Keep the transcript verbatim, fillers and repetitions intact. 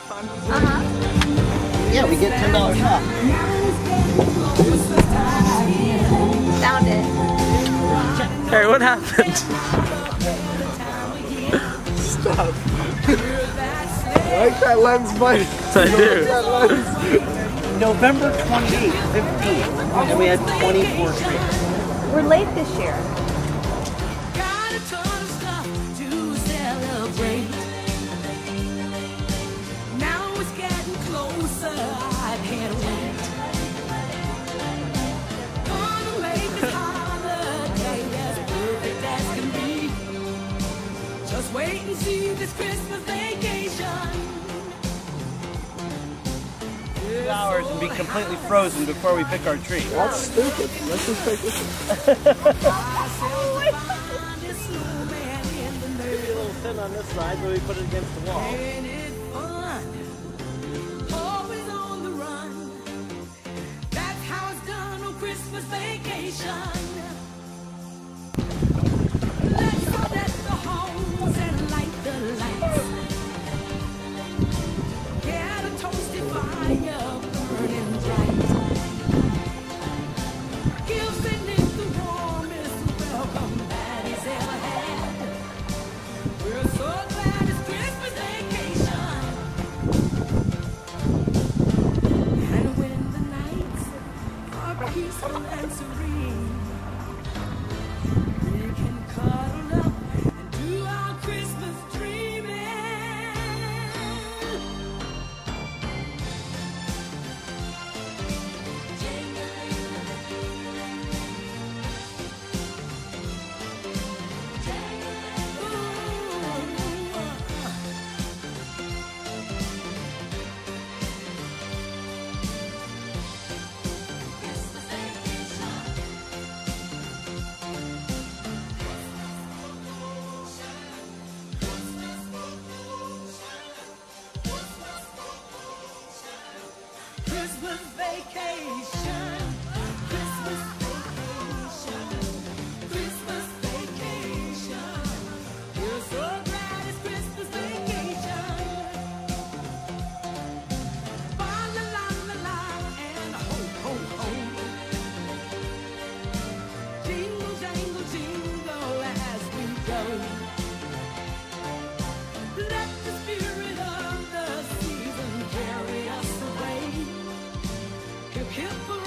fun? Uh-huh. Yeah, we get ten dollars off. Found it. Hey, what happened? Stop. I like that lens, buddy. I do. That lens. November twenty-eighth, fifteenth, and we had twenty-four trees. We're late this year. Got a ton of stuff to celebrate. Now it's getting closer, I can't wait. Gonna make this holiday as perfect as can be. Just wait and see this Christmas vacation. Two hours and be completely frozen before we pick our tree. That's stupid. Let's just take this one. Maybe a little thin on this side, but we put it against the wall. Ain't it fun? Always on the run. That's how it's done on Christmas vacation. Let's set the homes and light the lights. Get a toasty fire burning bright. Give Saint Nick the warmest welcome that he's ever had. We're so glad it's Christmas vacation. And when the nights are peaceful and serene, we can cuddle up and do our Christmas dreaming. Christmas vacation, Christmas vacation, Christmas vacation. We're so glad it's Christmas vacation. Ba la la la la and ho ho ho. Jingle jangle jingle as we go. Let the spirit of the season carry us away. Hip hip